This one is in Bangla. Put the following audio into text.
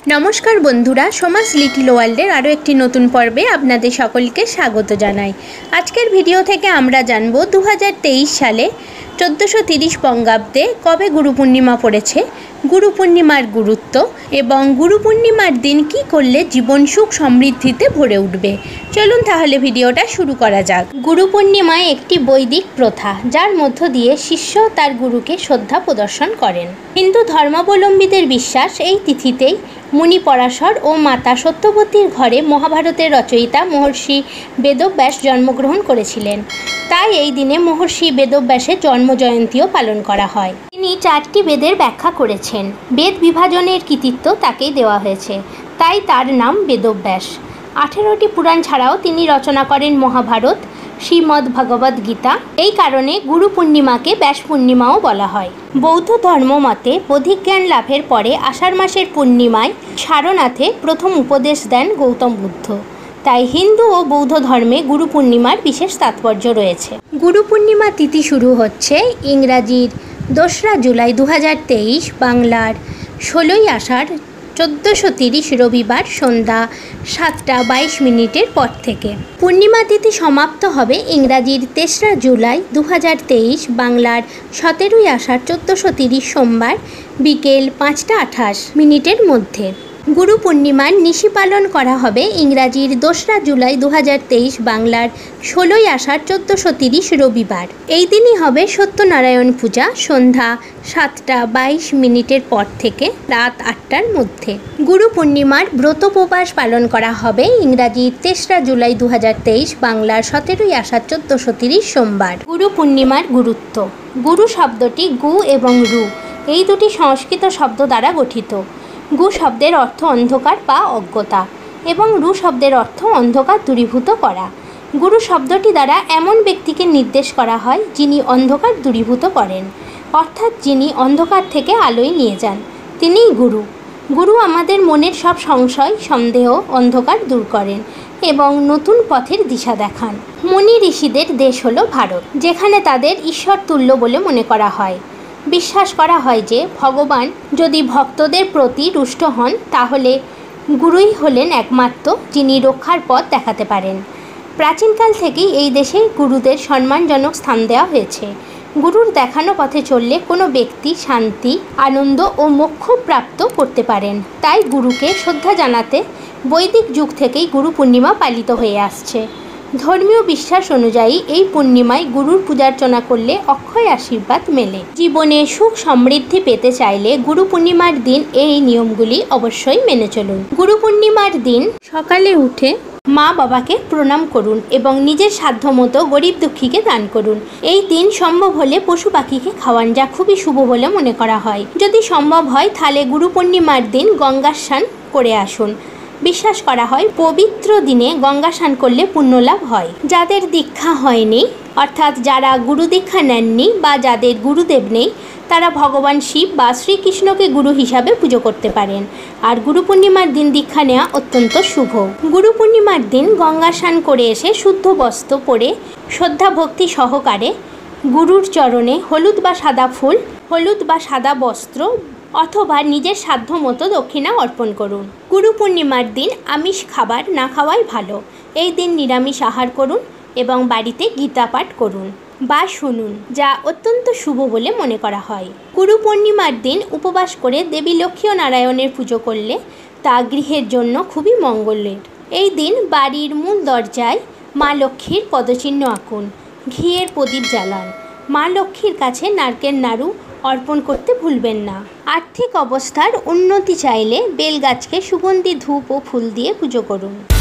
नमस्कार बंधुरा समाज लिटिल वार्ल्डेर आरो एकटी नतून पर्वे आपनादेर सकलके स्वागत जानाई। आजकेर भिडियो थेके आमरा जानबो 2023 साले 1430 बंगाब्दे कबे गुरु पूर्णिमा पड़ेछे, गुरु पूर्णिमार गुरुत्व एबं गुरु पूर्णिमार दिन कि करले जीवन सुख समृद्धिते भरे उठबे। चलुन ताहले भिडियोटा शुरू करा जाक। गुरु पूर्णिमा एकटी वैदिक प्रथा जार मध्य दिये शिष्य तार गुरुके श्रद्धा प्रदर्शन करेन। हिंदू धर्मावलम्बीदेर विश्वास एई तिथितेई मुनि पराशर और माता सत्यवतीर घरे महाभारतेर रचयिता महर्षि वेदव्यास जन्मग्रहण करेछिलेन। ताई एई दिने महर्षि वेदव्यासेर जन्म जयंतीओ पालन करा हय। तिनि 4टी वेदेर व्याख्या करेछेन। वेद विभाजनेर कृतित्व ताकेई देওয়া হয়েছে, ताई तार नाम वेदव्यास। 18टी पुराण छाड़ाओ तिनि रचना करेन महाभारत, श्रीमद् भगवद गीता। এই কারণে গুরু পূর্ণিমাকে ব্যাস পূর্ণিমাও বলা হয়। বৌদ্ধ ধর্ম মতে বৌদ্ধিক জ্ঞান লাভের পরে আষাঢ় মাসের পূর্ণিমায় সারনাথে প্রথম উপদেশ দেন গৌতম বুদ্ধ। তাই হিন্দু ও বৌদ্ধ ধর্মে গুরু পূর্ণিমার বিশেষ তাৎপর্য রয়েছে। গুরু পূর্ণিমা তিথি শুরু হচ্ছে ইংরাজির 2রা জুলাই 2023, বাংলার 16ই আষাঢ় 1430 रविवार सन्ध्या 7:22 पर থেকে। पूर्णिमा तिथि समाप्त হবে इंग्राजिर 3রা जुलाई 2023, बांगलार 17ই आषाढ़ 1430 सोमवार बिकेल 5:28 मध्य। गुरु पूर्णिमार निशी पालन करा हबे इंग्राजिर 2রা जुलाई 2023, बांगलार 16ই आषाढ़ 1430 रविवार। এই দিনই হবে সত্যনারায়ণ পূজা সন্ধ্যা 7:22 पर থেকে রাত 8টার মধ্যে। গুরু পূর্ণিমার ব্রত উপবাস পালন করা হবে ইংরাজির 3রা জুলাই 2023, বাংলার 17ই আষাঢ় 1430 সোমবার। গুরু পূর্ণিমার গুরুত্ব। গুরু শব্দটি গু এবং রু এই দুটি সংস্কৃত শব্দ দ্বারা গঠিত। গু শব্দের অর্থ অন্ধকার বা অজ্ঞতা এবং রু শব্দের অর্থ অন্ধকার দূরীভূত করা। গুরু শব্দটি দ্বারা এমন ব্যক্তিকে নির্দেশ করা হয় যিনি অন্ধকার দূরীভূত করেন, অর্থাৎ যিনি অন্ধকার থেকে আলোয় নিয়ে যান, তিনিই গুরু। গুরু আমাদের মনের সব সংশয় সন্দেহ অন্ধকার দূর করেন এবং নতুন পথের দিশা দেখান। মুনি ঋষিদের দেশ হলো ভারত, যেখানে তাদের ঈশ্বর তুল্য বলে মনে করা হয়। বিশ্বাস করা হয় যে ভগবান যদি ভক্তদের প্রতি রুষ্ট হন তাহলে গুরুই হলেন একমাত্র যিনি রক্ষার পথ দেখাতে পারেন। প্রাচীনকাল থেকেই এই দেশে গুরুদের সম্মানজনক স্থান দেওয়া হয়েছে। গুরুর দেখানো পথে চললে কোনো ব্যক্তি শান্তি, আনন্দ ও মোক্ষ প্রাপ্ত করতে পারেন। তাই গুরুকে শ্রদ্ধা জানাতে বৈদিক যুগ থেকেই গুরু পূর্ণিমা পালিত হয়ে আসছে। ধর্মীয় বিশ্বাস অনুযায়ী এই পূর্ণিমায় গুরুর পূজার্চনা করলে অক্ষয় আশীর্বাদ মেলে। জীবনে সুখ সমৃদ্ধি পেতে চাইলে গুরু পূর্ণিমার দিন এই নিয়মগুলি অবশ্যই মেনে চলুন। গুরু পূর্ণিমার দিন সকালে উঠে মা বাবাকে প্রণাম করুন এবং নিজের সাধ্যমতো গরিব দুঃখীকে দান করুন। এই দিন সম্ভব হলে পশু পাখিকে খাওয়ান, যা খুবই শুভ বলে মনে করা হয়। যদি সম্ভব হয় তাহলে গুরু পূর্ণিমার দিন গঙ্গা স্নান করে আসুন। বিশ্বাস করা হয় পবিত্র দিনে গঙ্গা স্নান করলে পুণ্যলাভ হয়। যাদের দীক্ষা হয়নি, অর্থাৎ যারা গুরু দীক্ষা নেননি বা যাদের গুরুদেব নেই, তারা ভগবান শিব বা শ্রীকৃষ্ণকে গুরু হিসাবে পুজো করতে পারেন। আর গুরু পূর্ণিমার দিন দীক্ষা নেওয়া অত্যন্ত শুভ। গুরু পূর্ণিমার দিন গঙ্গা স্নান করে এসে শুদ্ধ বস্ত্র পরে শ্রদ্ধা ভক্তি সহকারে গুরুর চরণে হলুদ বা সাদা ফুল, হলুদ বা সাদা বস্ত্র অথবা নিজের সাধ্যমতো দক্ষিণা অর্পণ করুন। গুরু পূর্ণিমার দিন আমিষ খাবার না খাওয়াই ভালো। এই দিন নিরামিষ আহার করুন এবং বাড়িতে গীতা পাঠ করুন বা শুনুন, যা অত্যন্ত শুভ বলে মনে করা হয়। গুরু পূর্ণিমার দিন উপবাস করে দেবী লক্ষ্মী ও নারায়ণের পুজো করলে তা গৃহের জন্য খুবই মঙ্গলের। এই দিন বাড়ির মূল দরজায় মা লক্ষ্মীর পদচিহ্ন আঁকুন, ঘিয়ের প্রদীপ জ্বালান। মা লক্ষ্মীর কাছে নারকেল নাড়ু অর্পণ করতে ভুলবেন না। আর্থিক অবস্থার উন্নতি চাইলে বেল গাছকে সুগন্ধি ধূপ ও ফুল দিয়ে পুজো করুন।